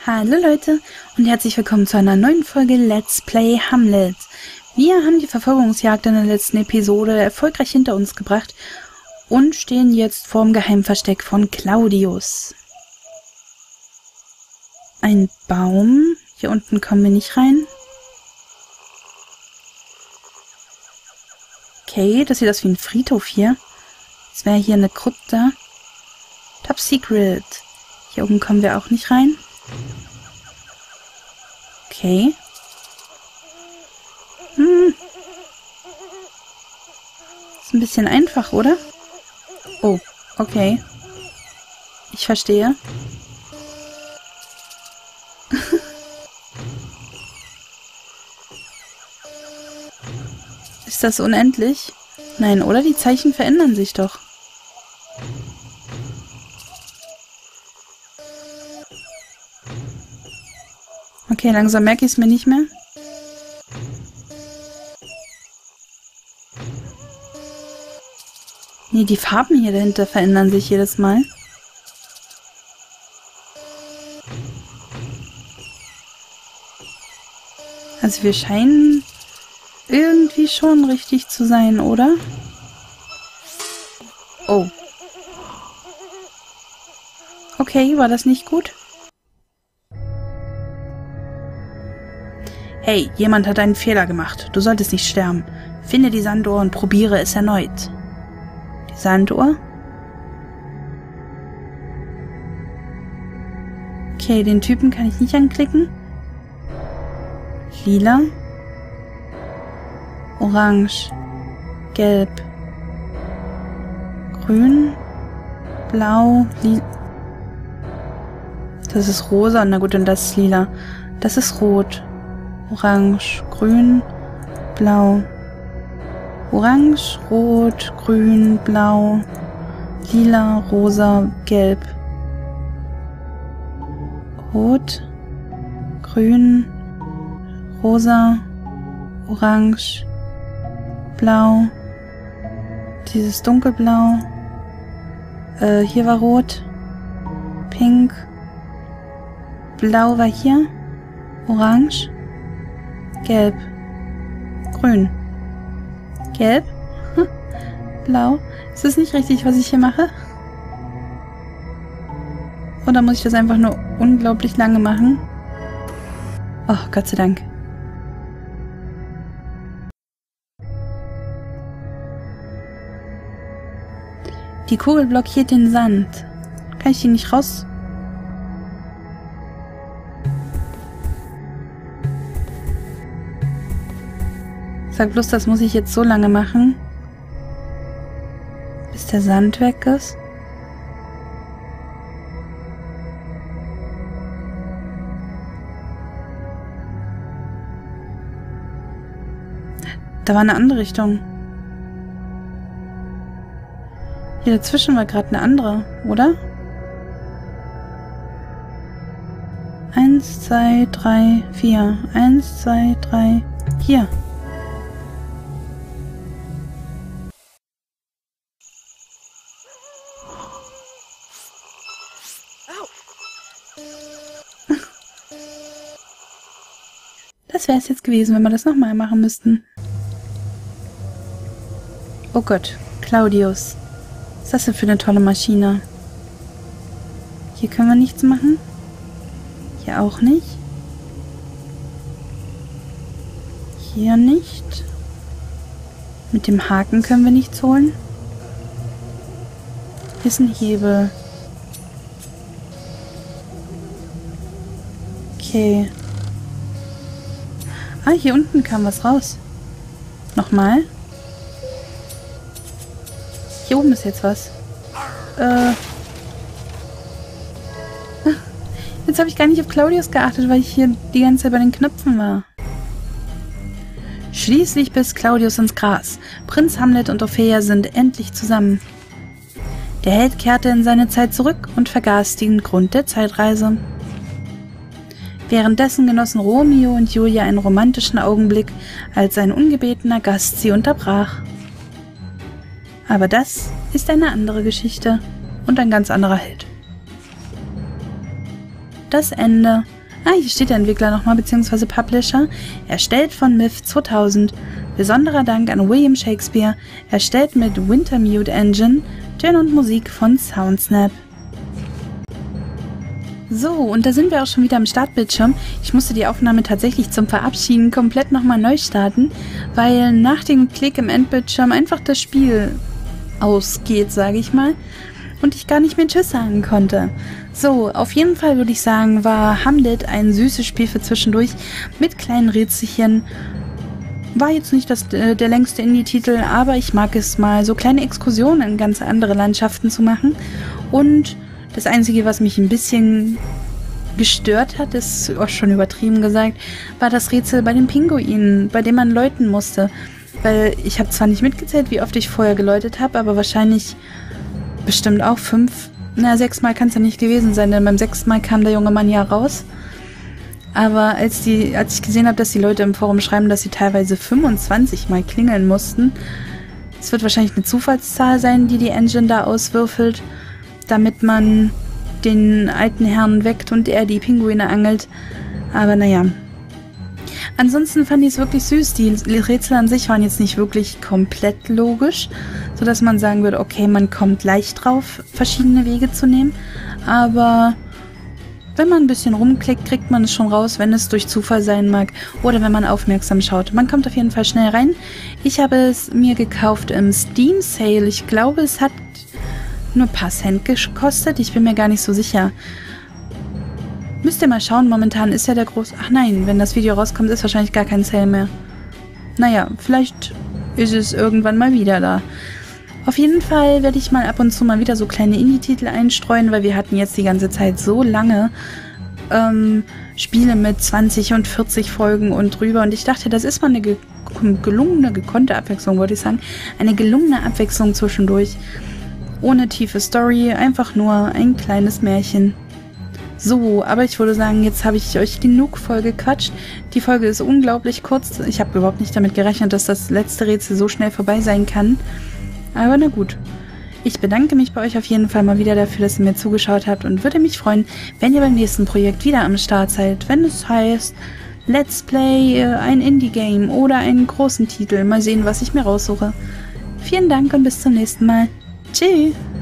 Hallo Leute und herzlich willkommen zu einer neuen Folge Let's Play Hamlet. Wir haben die Verfolgungsjagd in der letzten Episode erfolgreich hinter uns gebracht und stehen jetzt vorm Geheimversteck von Claudius. Ein Baum. Hier unten kommen wir nicht rein. Okay, das sieht aus wie ein Friedhof hier. Das wäre hier eine Krypta. Top Secret. Hier oben kommen wir auch nicht rein. Okay. Ist ein bisschen einfach, oder? Oh, okay. Ich verstehe. Ist das unendlich? Nein, oder? Die Zeichen verändern sich doch. Okay, langsam merke ich es mir nicht mehr. Nee, die Farben hier dahinter verändern sich jedes Mal. Also wir scheinen irgendwie schon richtig zu sein, oder? Oh. Okay, war das nicht gut? Hey, jemand hat einen Fehler gemacht. Du solltest nicht sterben. Finde die Sanduhr und probiere es erneut. Die Sanduhr? Okay, den Typen kann ich nicht anklicken. Lila. Orange. Gelb. Grün. Blau. Das ist rosa. Na gut, und das ist lila. Das ist rot. Orange, grün, blau. Orange, rot, grün, blau, lila, rosa, gelb. Rot, grün, rosa, orange, blau. Dieses dunkelblau. Hier war rot. Pink. Blau war hier. Orange. Gelb. Grün. Gelb. Blau. Ist das nicht richtig, was ich hier mache? Oder muss ich das einfach nur unglaublich lange machen? Oh, Gott sei Dank. Die Kugel blockiert den Sand. Kann ich die nicht raus? Sag bloß, das muss ich jetzt so lange machen, bis der Sand weg ist. Da war eine andere Richtung. Hier dazwischen war gerade eine andere, oder? 1, 2, 3, 4. 1, 2, 3, hier. Das wäre es jetzt gewesen, wenn wir das nochmal machen müssten. Oh Gott, Claudius. Was ist das denn für eine tolle Maschine? Hier können wir nichts machen. Hier auch nicht. Hier nicht. Mit dem Haken können wir nichts holen. Hier ist ein Hebel. Okay. Ah, hier unten kam was raus. Nochmal. Hier oben ist jetzt was. Jetzt habe ich gar nicht auf Claudius geachtet, weil ich hier die ganze Zeit bei den Knöpfen war. Schließlich biss Claudius ins Gras. Prinz Hamlet und Ophelia sind endlich zusammen. Der Held kehrte in seine Zeit zurück und vergaß den Grund der Zeitreise. Währenddessen genossen Romeo und Julia einen romantischen Augenblick, als ein ungebetener Gast sie unterbrach. Aber das ist eine andere Geschichte und ein ganz anderer Held. Das Ende Ah, hier steht der Entwickler nochmal, beziehungsweise Publisher. Erstellt von Myth 2000. Besonderer Dank an William Shakespeare. Erstellt mit Wintermute Engine. Töne und Musik von Soundsnap. So, und da sind wir auch schon wieder am Startbildschirm. Ich musste die Aufnahme tatsächlich zum Verabschieden komplett nochmal neu starten, weil nach dem Klick im Endbildschirm einfach das Spiel ausgeht, sage ich mal, und ich gar nicht mehr Tschüss sagen konnte. So, auf jeden Fall würde ich sagen, war Hamlet ein süßes Spiel für zwischendurch mit kleinen Rätselchen. War jetzt nicht der längste Indie-Titel, aber ich mag es mal, so kleine Exkursionen in ganz andere Landschaften zu machen. Und das Einzige, was mich ein bisschen gestört hat, ist auch schon übertrieben gesagt, war das Rätsel bei den Pinguinen, bei dem man läuten musste. Weil ich habe zwar nicht mitgezählt, wie oft ich vorher geläutet habe, aber wahrscheinlich bestimmt auch 6 Mal kann es ja nicht gewesen sein, denn beim 6. Mal kam der junge Mann ja raus. Aber als ich gesehen habe, dass die Leute im Forum schreiben, dass sie teilweise 25 Mal klingeln mussten, es wird wahrscheinlich eine Zufallszahl sein, die Engine da auswürfelt, damit man den alten Herrn weckt und er die Pinguine angelt. Aber naja. Ansonsten fand ich es wirklich süß. Die Rätsel an sich waren jetzt nicht wirklich komplett logisch, sodass man sagen würde, okay, man kommt leicht drauf, verschiedene Wege zu nehmen. Aber wenn man ein bisschen rumklickt, kriegt man es schon raus, wenn es durch Zufall sein mag oder wenn man aufmerksam schaut. Man kommt auf jeden Fall schnell rein. Ich habe es mir gekauft im Steam Sale. Ich glaube, es hat nur ein paar Cent gekostet. Ich bin mir gar nicht so sicher. Müsst ihr mal schauen, momentan ist ja der große... Ach nein, wenn das Video rauskommt, ist wahrscheinlich gar kein Sale mehr. Naja, vielleicht ist es irgendwann mal wieder da. Auf jeden Fall werde ich mal ab und zu mal wieder so kleine Indie-Titel einstreuen, weil wir hatten jetzt die ganze Zeit so lange Spiele mit 20 und 40 Folgen und drüber. Und ich dachte, das ist mal eine gekonnte Abwechslung, wollte ich sagen. Eine gelungene Abwechslung zwischendurch. Ohne tiefe Story, einfach nur ein kleines Märchen. So, aber ich würde sagen, jetzt habe ich euch genug voll gequatscht. Die Folge ist unglaublich kurz. Ich habe überhaupt nicht damit gerechnet, dass das letzte Rätsel so schnell vorbei sein kann. Aber na gut. Ich bedanke mich bei euch auf jeden Fall mal wieder dafür, dass ihr mir zugeschaut habt und würde mich freuen, wenn ihr beim nächsten Projekt wieder am Start seid. Wenn es heißt, Let's Play, ein Indie-Game oder einen großen Titel. Mal sehen, was ich mir raussuche. Vielen Dank und bis zum nächsten Mal. Tschüss!